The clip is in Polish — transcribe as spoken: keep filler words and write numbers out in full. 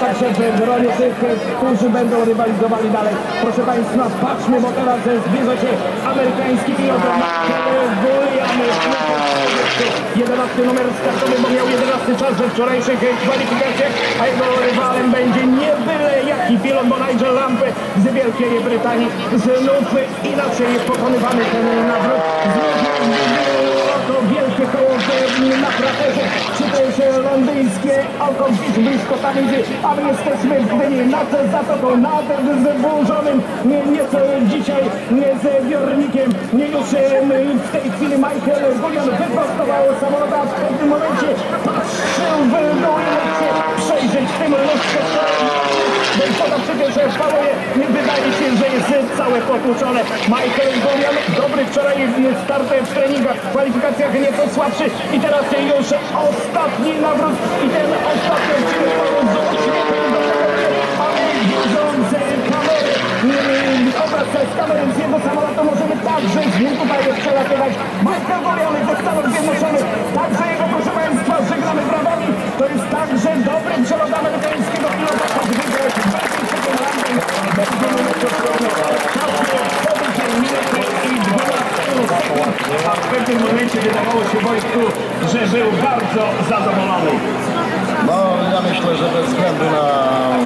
także w gronie tych, którzy będą rywalizowali dalej. Proszę Państwa, patrzmy, bo teraz zbliża się amerykański pilot William. jedenasty numer startowy, bo miał jedenasty czas we wczorajszych kwalifikacjach, a jego rywalem będzie nie byle jaki pilot, bo Nigel Lamb z Wielkiej Brytanii. Znów inaczej jest pokonywany ten nawrót. To wielkie koło na kraterze, czy też londyńskie Alcon-Fish blisko Tamizy, a my jesteśmy w Gdyni nad zatoką, nad zburzonym nieco dzisiaj z wiornikiem. Już w tej chwili Michael Bullion wyprostował samolot, a w pewnym momencie patrzył w dół i mógł się przejrzeć w tym lustrze. Woda przecież szaluje, wydaje się, że jest całe potłuczone. Michael Bullion, dobry wczoraj start w treningach, w kwalifikacjach nieco słabszy i teraz już ostatni nawrót i ten ostatni odcinek z oświetleń do tego, ale widząc kamery, obraz z kamery z jego samolotu możemy także z nim tutaj przelatywać. Michael Bullion ze Stanów Zjednoczonych, także jego, proszę Państwa, żegnamy brawami. To jest także dobry przelot amerykańskiego pilota, choć wygrać a w pewnym momencie wydawało się Wojtku, że był bardzo zadowolony. No ja myślę, że bez względu na